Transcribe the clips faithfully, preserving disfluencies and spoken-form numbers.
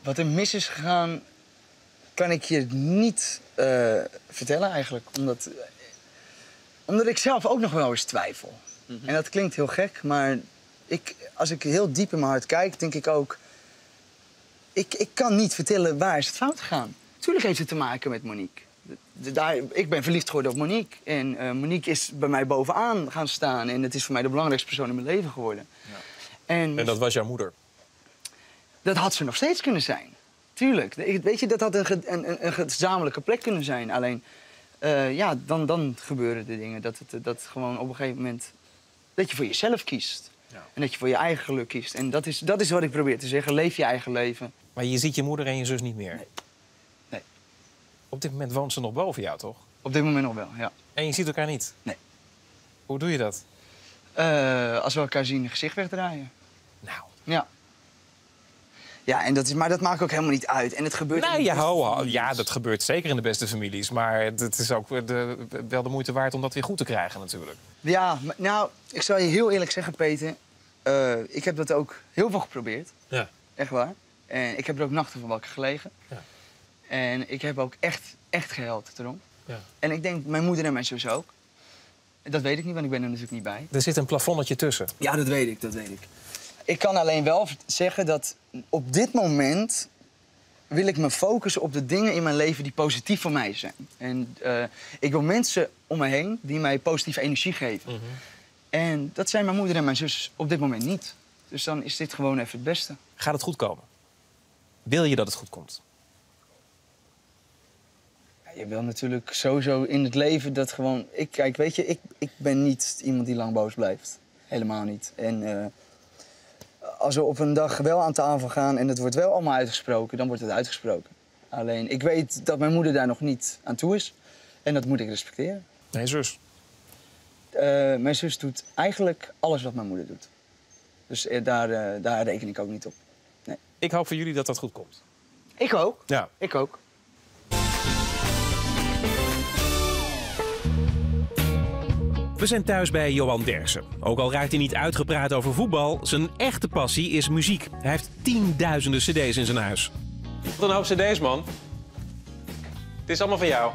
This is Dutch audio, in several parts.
Wat er mis is gegaan, kan ik je niet uh, vertellen eigenlijk. Omdat, omdat ik zelf ook nog wel eens twijfel. Mm-hmm. En dat klinkt heel gek, maar ik, als ik heel diep in mijn hart kijk, denk ik ook... Ik, ik kan niet vertellen waar is het fout gegaan. Tuurlijk heeft het te maken met Monique. De, daar, ik ben verliefd geworden op Monique. En uh, Monique is bij mij bovenaan gaan staan. En het is voor mij de belangrijkste persoon in mijn leven geworden. Ja. En, en dat was jouw moeder? Dat had ze nog steeds kunnen zijn. Tuurlijk. Weet je, dat had een, een, een gezamenlijke plek kunnen zijn. Alleen, uh, ja, dan, dan gebeuren de dingen. Dat het dat gewoon op een gegeven moment... dat je voor jezelf kiest. Ja. En dat je voor je eigen geluk kiest. En dat is, dat is wat ik probeer te zeggen. Leef je eigen leven. Maar je ziet je moeder en je zus niet meer? Nee. nee. Op dit moment woont ze nog boven jou, toch? Op dit moment nog wel, ja. En je ziet elkaar niet? Nee. Hoe doe je dat? Uh, als we elkaar zien, een gezicht wegdraaien. Nou. Ja. Ja, en dat is, maar dat maakt ook helemaal niet uit. En het gebeurt... Nou, ja, ho, ja, dat gebeurt zeker in de beste families. Maar het is ook de, wel de moeite waard om dat weer goed te krijgen, natuurlijk. Ja, maar, nou, ik zal je heel eerlijk zeggen, Peter. Uh, ik heb dat ook heel veel geprobeerd. Ja. Echt waar. En ik heb er ook nachten van wakker gelegen. Ja. En ik heb ook echt, echt gehuild erom. Ja. En ik denk, mijn moeder en mijn zus ook. Dat weet ik niet, want ik ben er natuurlijk niet bij. Er zit een plafonnetje tussen. Ja, dat weet ik, dat weet ik. Ik kan alleen wel zeggen dat op dit moment wil ik me focussen op de dingen in mijn leven die positief voor mij zijn. En uh, ik wil mensen om me heen die mij positieve energie geven. Mm-hmm. En dat zijn mijn moeder en mijn zus op dit moment niet. Dus dan is dit gewoon even het beste. Gaat het goed komen? Wil je dat het goed komt? Ja, je wil natuurlijk sowieso in het leven dat gewoon... Ik, kijk, weet je, ik, ik ben niet iemand die lang boos blijft. Helemaal niet. En uh, als we op een dag wel aan tafel gaan en het wordt wel allemaal uitgesproken, dan wordt het uitgesproken. Alleen, ik weet dat mijn moeder daar nog niet aan toe is. En dat moet ik respecteren. Nee, zus? Uh, mijn zus doet eigenlijk alles wat mijn moeder doet. Dus uh, daar, uh, daar reken ik ook niet op. Nee. Ik hoop voor jullie dat dat goed komt. Ik ook. Ja. Ik ook. We zijn thuis bij Johan Derksen. Ook al raakt hij niet uitgepraat over voetbal, zijn echte passie is muziek. Hij heeft tienduizenden cd's in zijn huis. Wat een hoop cd's, man. Het is allemaal van jou.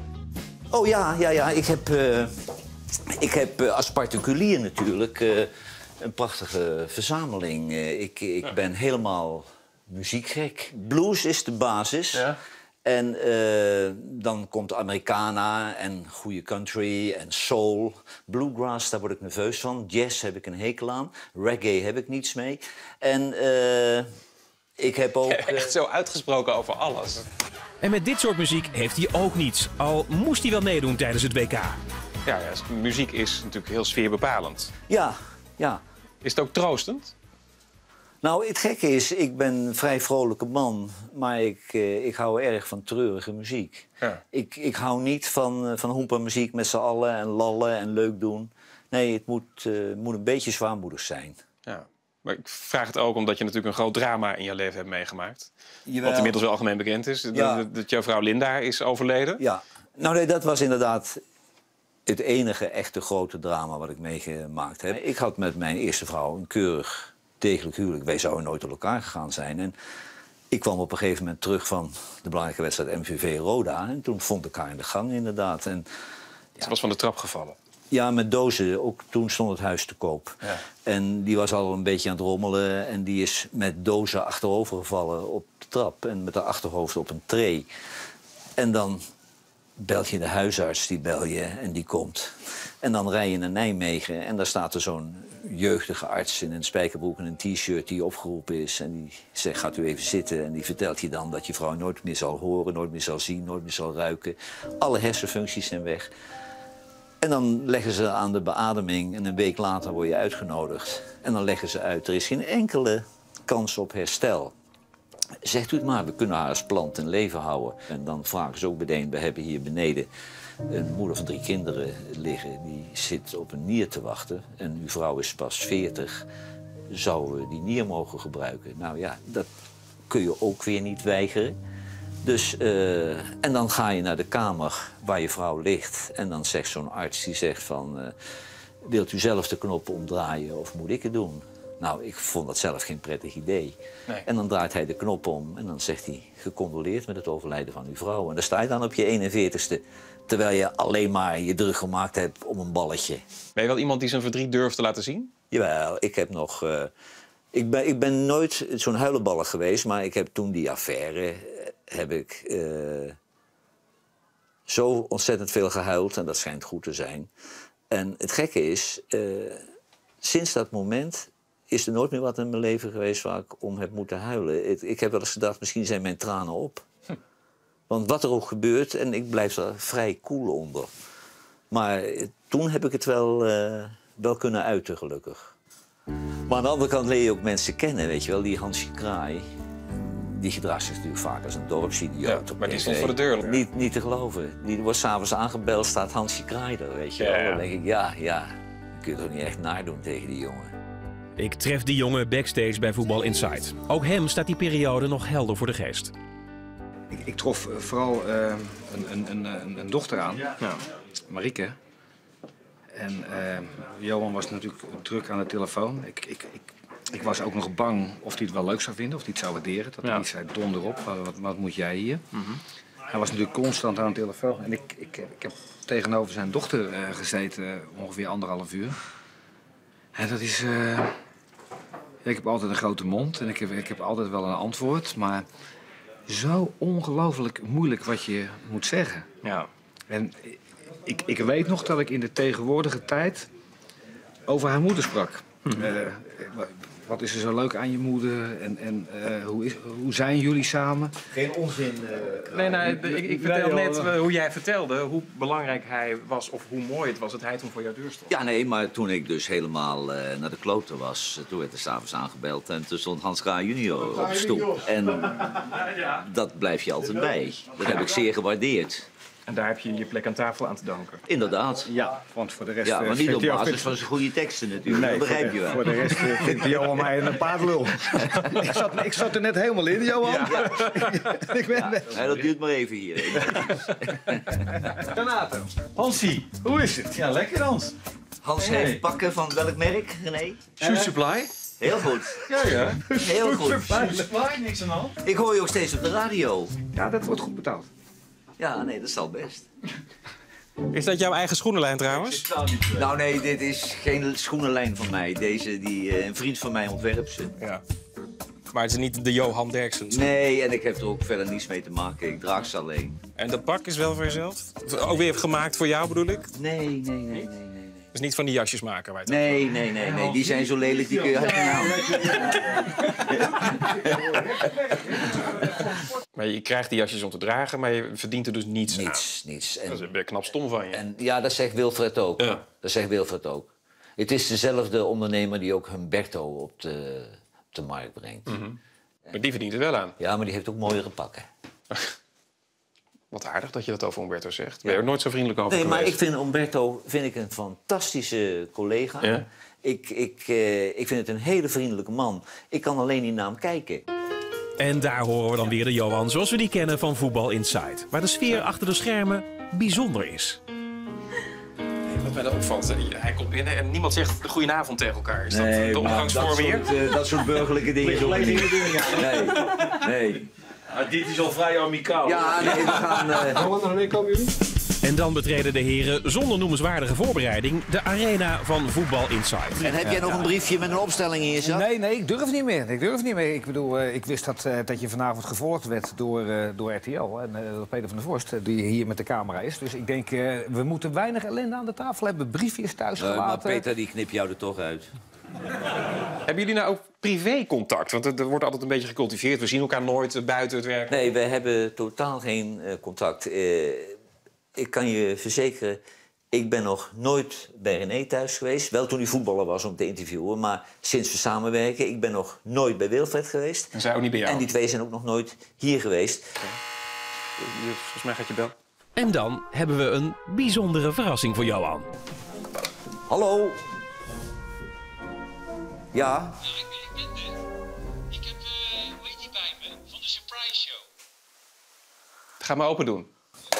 Oh ja, ja, ja. Ik heb, uh, ik heb uh, als particulier natuurlijk uh, een prachtige verzameling. Uh, ik ik ja. ben helemaal muziekgek. Blues is de basis. Ja. En uh, dan komt Americana en goede country en soul. Bluegrass, daar word ik nerveus van. Jazz heb ik een hekel aan. Reggae heb ik niets mee. En uh, ik heb ook... Uh... Echt zo uitgesproken over alles. En met dit soort muziek heeft hij ook niets. Al moest hij wel meedoen tijdens het W K. Ja, ja, muziek is natuurlijk heel sfeerbepalend. Ja, ja. Is het ook troostend? Nou, het gekke is, ik ben een vrij vrolijke man, maar ik, uh, ik hou erg van treurige muziek. Ja. Ik, ik hou niet van, uh, van hoempermuziek met z'n allen en lallen en leuk doen. Nee, het moet, uh, moet een beetje zwaarmoedig zijn. Ja. Maar ik vraag het ook omdat je natuurlijk een groot drama in je leven hebt meegemaakt. Jawel. Wat inmiddels wel algemeen bekend is. Ja. Dat, dat jouw vrouw Linda is overleden. Ja, nou nee, dat was inderdaad het enige echte grote drama wat ik meegemaakt heb. Ik had met mijn eerste vrouw een keurig... degelijk huwelijk. Wij zouden nooit door elkaar gegaan zijn. En ik kwam op een gegeven moment terug van de belangrijke wedstrijd M V V Roda. En toen vond ik haar in de gang, inderdaad. En, ja, ze was van de trap gevallen? Ja, met dozen. Ook toen stond het huis te koop. Ja. En die was al een beetje aan het rommelen. En die is met dozen achterover gevallen op de trap. En met haar achterhoofd op een tray. En dan bel je de huisarts, die bel je en die komt. En dan rij je naar Nijmegen en daar staat er zo'n jeugdige arts in een spijkerbroek en een t-shirt die opgeroepen is. En die zegt, gaat u even zitten. En die vertelt je dan dat je vrouw nooit meer zal horen, nooit meer zal zien, nooit meer zal ruiken. Alle hersenfuncties zijn weg. En dan leggen ze aan de beademing en een week later word je uitgenodigd. En dan leggen ze uit, er is geen enkele kans op herstel. Zegt u het maar, we kunnen haar als plant in leven houden. En dan vragen ze ook meteen, we hebben hier beneden een moeder van drie kinderen liggen. Die zit op een nier te wachten. En uw vrouw is pas veertig. Zouden we die nier mogen gebruiken? Nou ja, dat kun je ook weer niet weigeren. Dus, uh, en dan ga je naar de kamer waar je vrouw ligt. En dan zegt zo'n arts, die zegt van... Uh, wilt u zelf de knop omdraaien of moet ik het doen? Nou, ik vond dat zelf geen prettig idee. Nee. En dan draait hij de knop om en dan zegt hij... gecondoleerd met het overlijden van uw vrouw. En dan sta je dan op je eenenveertigste... terwijl je alleen maar je druk gemaakt hebt om een balletje. Ben je wel iemand die zijn verdriet durft te laten zien? Jawel, ik heb nog... Uh, ik, ben, ik ben nooit zo'n huilenballer geweest... maar ik heb toen die affaire... heb ik uh, zo ontzettend veel gehuild. En dat schijnt goed te zijn. En het gekke is... Uh, sinds dat moment... is er nooit meer wat in mijn leven geweest waar ik om heb moeten huilen. Ik, ik heb wel eens gedacht, misschien zijn mijn tranen op. Hm. Want wat er ook gebeurt, en ik blijf er vrij koel onder. Maar toen heb ik het wel, uh, wel kunnen uiten, gelukkig. Maar aan de andere kant leer je ook mensen kennen, weet je wel. Die Hansje Kraai, die gedraagt zich natuurlijk vaak als een dorpsidioot. Ja, maar die stond voor de deur. Niet, niet te geloven. Die wordt s'avonds aangebeld, staat Hansje Kraai er, weet je wel. Ja, ja. Dan denk ik, ja, ja, dan kun je toch niet echt nadoen tegen die jongen. Ik tref die jongen backstage bij Voetbal Insight. Ook hem staat die periode nog helder voor de geest. Ik, ik trof vooral uh, een, een, een, een dochter aan, ja. Marieke. En uh, Johan was natuurlijk druk aan de telefoon. Ik, ik, ik, ik was ook nog bang of hij het wel leuk zou vinden, of hij het zou waarderen. Dat hij ja. niet zei, donder op, wat, wat moet jij hier? Mm-hmm. Hij was natuurlijk constant aan de telefoon. En ik, ik, ik heb tegenover zijn dochter uh, gezeten, uh, ongeveer anderhalf uur. En dat is... Uh, ik heb altijd een grote mond en ik heb, ik heb altijd wel een antwoord. Maar zo ongelooflijk moeilijk wat je moet zeggen. Ja. En ik, ik weet nog dat ik in de tegenwoordige tijd over haar moeder sprak. Hm. Uh, wat is er zo leuk aan je moeder en, en uh, hoe, is, hoe zijn jullie samen? Geen onzin. Uh, nee, nou, ik, ik vertel net uh, hoe jij vertelde hoe belangrijk hij was of hoe mooi het was dat hij toen voor jouw deur stond. Ja, nee, maar toen ik dus helemaal uh, naar de kloten was, toen werd er s'avonds aangebeld en toen stond Hans Kraai junior op de stoep. En dat blijf je altijd bij. Dat heb ik zeer gewaardeerd. En daar heb je je plek aan tafel aan te danken. Inderdaad. Ja, want voor de rest... Ja, maar niet op basis van zijn goede teksten natuurlijk, nee, dat begrijp de, je wel. Voor de rest uh, vindt Johan mij een paardlul. ik, zat, ik zat er net helemaal in, Johan. Ja. ik ben ja. Ja, dat duurt maar even hier. Renato. Hansie, hoe is het? Ja, lekker Hans. Hans hey. heeft pakken van welk merk, René? Shoe Supply. Heel goed. Ja, ja. Heel goed. Shoe Supply, niks aan de hand. Ik hoor je ook steeds op de radio. Ja, dat wordt goed betaald. Ja, nee, dat zal best. Is dat jouw eigen schoenenlijn trouwens? Nou nee, dit is geen schoenenlijn van mij. Deze, die, uh, een vriend van mij ontwerpt ze. Ja. Maar het is niet de Johan Derksen? Nee, en ik heb er ook verder niets mee te maken. Ik draag ze alleen. En dat pak is wel voor jezelf? Ook weer gemaakt voor jou bedoel ik? Nee, nee, nee, nee, nee. Dus niet van die jasjes maken waar je het Nee, nee, nee, nee. Die zijn zo lelijk, die kun je uit Maar je krijgt die jasjes om te dragen, maar je verdient er dus niets aan. Niets, niets. En, dat is een knap stom van je. En, ja, dat zegt Wilfred ook. Ja. Dat zegt Wilfred ook. Het is dezelfde ondernemer die ook Humberto op de, op de markt brengt. Mm-hmm. Maar die verdient er wel aan. Ja, maar die heeft ook mooiere pakken. Wat aardig dat je dat over Humberto zegt. Ben je er nooit zo vriendelijk over Nee, geweest? maar ik vind Humberto vind ik een fantastische collega. Ja? Ik, ik, uh, ik vind het een hele vriendelijke man. Ik kan alleen niet naar hem kijken. En daar horen we dan weer de Johan zoals we die kennen van Voetbal Insight. Waar de sfeer achter de schermen bijzonder is. Wat mij dan opvalt, hij komt binnen en niemand zegt goedenavond tegen elkaar. Is dat nee, de omgangsvorm hier? Dat, uh, dat soort burgerlijke dingen doen we niet. Nee, nee. Ah, dit is al vrij amicaal. Ja, nee, we gaan... Uh... Wanneer komen jullie? En dan betreden de heren zonder noemenswaardige voorbereiding de arena van Voetbal Insight. En heb jij nog een briefje met een opstelling in je zak? Nee, nee, ik durf niet meer. Ik durf niet meer. Ik bedoel, uh, ik wist dat, uh, dat je vanavond gevolgd werd door, uh, door R T L. En uh, door Peter van der Vorst, uh, die hier met de camera is. Dus ik denk, uh, we moeten weinig ellende aan de tafel hebben. Briefjes thuis gelaten. Uh, maar Peter, die knip jou er toch uit. Hebben jullie nou ook privécontact? Want er wordt altijd een beetje gecultiveerd. We zien elkaar nooit buiten het werk. Nee, we hebben totaal geen uh, contact. Uh, ik kan je verzekeren, ik ben nog nooit bij René thuis geweest. Wel toen hij voetballer was om te interviewen. Maar sinds we samenwerken, ik ben nog nooit bij Wilfred geweest. En zij ook niet bij jou? En die twee zijn ook nog nooit hier geweest. Okay. Volgens mij gaat je bel. En dan hebben we een bijzondere verrassing voor Johan. Hallo? Ja? Ja, ik ben, ik ben er. Ik heb, uh, hoe heet die bij me? Van de Surprise Show. Ga maar open doen.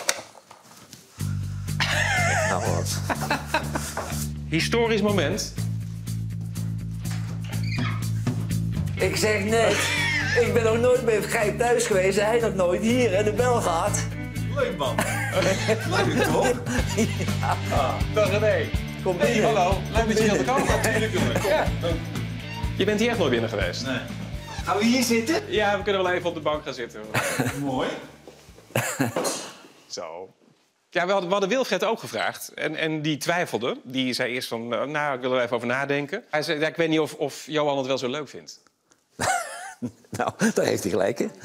Nou wat. Historisch moment. Ik zeg net, ik ben nog nooit bij Gijp thuis geweest. Hij nog nooit hier en de bel gaat. Leuk, man. Leuk, toch? Ja. Ah, dag René. Kom binnen. Hey, hallo, leuk dat je aan de kant gaat. Natuurlijk, jongen. Kom. Ja. Je bent hier echt nooit binnen geweest? Nee. Gaan we hier zitten? Ja, we kunnen wel even op de bank gaan zitten. Mooi. Zo. Ja, we hadden, we hadden Wilfred ook gevraagd. En, en die twijfelde. Die zei eerst van, nou, ik wil er even over nadenken. Hij zei, ja, ik weet niet of, of Johan het wel zo leuk vindt. Nou, daar heeft hij gelijk in.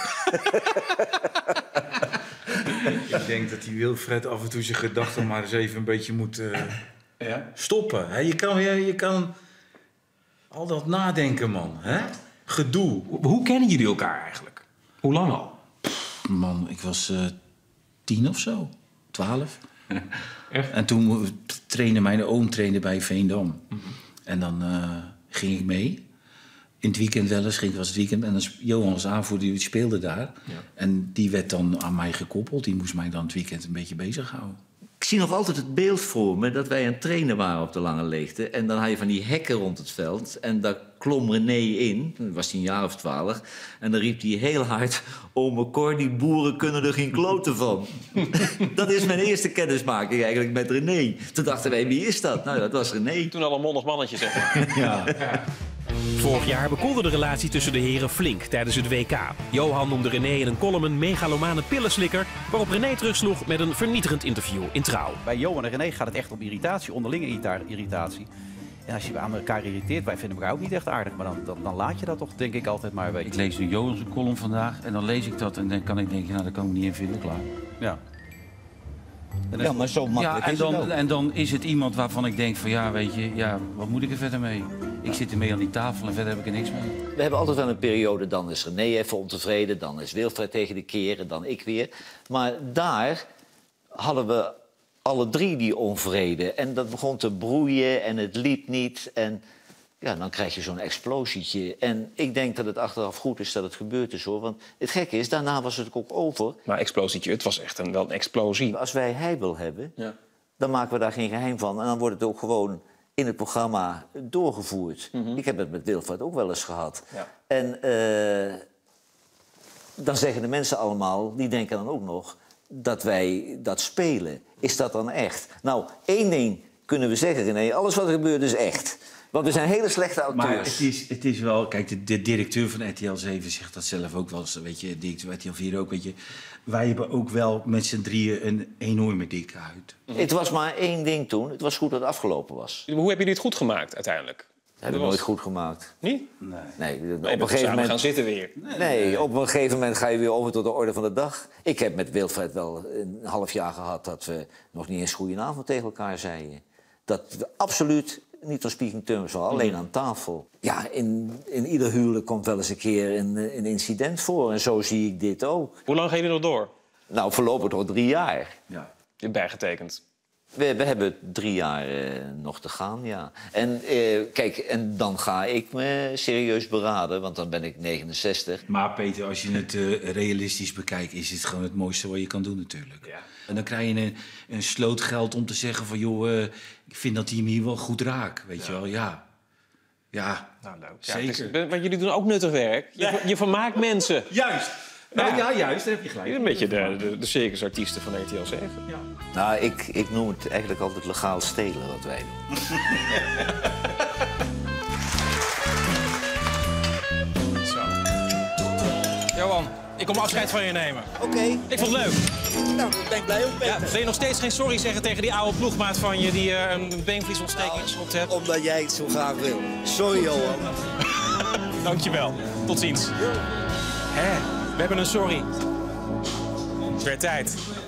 Ik denk dat die Wilfred af en toe zijn gedachten maar eens even een beetje moet uh, Ja? stoppen. Hè? Je, kan, je, je kan al dat nadenken, man. Hè? Gedoe. Hoe kennen jullie elkaar eigenlijk? Hoe lang al? Man, ik was uh, tien of zo. Twaalf. Echt? En toen trainde mijn oom trainde bij Veendam. Mm-hmm. En dan uh, ging ik mee. In het weekend wel eens, ging ik was het weekend. En dan Johan was aanvoerder, die speelde daar. Ja. En die werd dan aan mij gekoppeld. Die moest mij dan het weekend een beetje bezighouden. Ik zie nog altijd het beeld voor me dat wij aan het trainen waren op de Lange Leegte. En dan had je van die hekken rond het veld. En daar klom René in. Toen was hij een jaar of twaalf. En dan riep hij heel hard... Ome Cor, die boeren kunnen er geen kloten van. Dat is mijn eerste kennismaking eigenlijk met René. Toen dachten wij, wie is dat? Nou, dat was René. Toen al een mondig mannetje, zeg maar. Ja. Ja. Vorig jaar bekoelde de relatie tussen de heren flink tijdens het W K. Johan noemde René in een column een megalomane pillenslikker... waarop René terugsloeg met een vernietigend interview in Trouw. Bij Johan en René gaat het echt om irritatie, onderlinge irritatie. En als je aan elkaar irriteert, wij vinden elkaar ook niet echt aardig... maar dan, dan, dan laat je dat toch, denk ik, altijd maar. Weet je. Ik lees nu Johan's column vandaag en dan lees ik dat... en dan kan ik denken, nou, daar kan ik me niet in vinden, klaar. Ja. Ja, maar zo makkelijk ja, en is het dan, ook. en dan is het iemand waarvan ik denk van, ja, weet je... ja, wat moet ik er verder mee? Ik zit ermee aan die tafel en verder heb ik er niks mee. We hebben altijd wel een periode, dan is René even ontevreden... dan is Wilfred tegen de keren, dan ik weer. Maar daar hadden we alle drie die onvrede. En dat begon te broeien en het liep niet. En ja, dan krijg je zo'n explosietje. En ik denk dat het achteraf goed is dat het gebeurd is, hoor. Want het gekke is, daarna was het ook over. Maar explosietje, het was echt een, wel een explosie. Als wij heibel hebben, Ja. dan maken we daar geen geheim van. En dan wordt het ook gewoon in het programma doorgevoerd. Mm-hmm. Ik heb het met Wilfred ook wel eens gehad. Ja. En uh, dan zeggen de mensen allemaal, die denken dan ook nog... dat wij dat spelen. Is dat dan echt? Nou, één ding kunnen we zeggen, René. Alles wat er gebeurt is echt. Want we zijn hele slechte auteurs. Maar het is, het is wel... Kijk, de, de directeur van R T L zeven zegt dat zelf ook wel eens. Weet je, directeur van R T L vier ook, weet je. Wij hebben ook wel met z'n drieën een enorme dikke huid. Mm-hmm. Het was maar één ding toen. Het was goed dat het afgelopen was. Hoe hebben jullie het goed gemaakt uiteindelijk? Dat hebben we nooit goed gemaakt. Niet? Nee. Nee, Nee, op een gegeven moment gaan zitten weer. Nee, nee, op een gegeven moment ga je weer over tot de orde van de dag. Ik heb met Wilfred wel een half jaar gehad dat we nog niet eens goedenavond tegen elkaar zeiden. Dat we absoluut niet on speaking terms waren, alleen mm. aan tafel. Ja, in, in ieder huwelijk komt wel eens een keer een, een incident voor. En zo zie ik dit ook. Hoe lang gaan jullie nog door? Nou, voorlopig nog drie jaar. Ja. Je hebt bijgetekend. We, we hebben drie jaar uh, nog te gaan, ja. En uh, kijk, en dan ga ik me serieus beraden, want dan ben ik negenenzestig. Maar Peter, als je het uh, realistisch bekijkt, is het gewoon het mooiste wat je kan doen natuurlijk. Ja. En dan krijg je een, een sloot geld om te zeggen van... joh, uh, ik vind dat hij hem hier wel goed raakt, weet ja. je wel, ja. Ja, nou, leuk. zeker. Ja, is, want jullie doen ook nuttig werk. Je, ja. je vermaakt mensen. Juist. Nou ja, ja juist, daar heb je gelijk. Je bent een beetje de, de, de circusartiesten van R T L zeven. Ja. Nou, ik, ik noem het eigenlijk altijd legaal stelen wat wij doen. Zo. Johan, ik kom afscheid van je nemen. Oké. Okay. Ik vond het leuk. Nou, ik ben blij om. Ja, wil je nog steeds geen sorry zeggen tegen die oude ploegmaat van je... die uh, een beenvliesontsteking nou, geschopt hebt? Omdat jij het zo graag wil. Sorry, Johan. Dankjewel. Tot ziens. Hé, we hebben een sorry. Het werd tijd.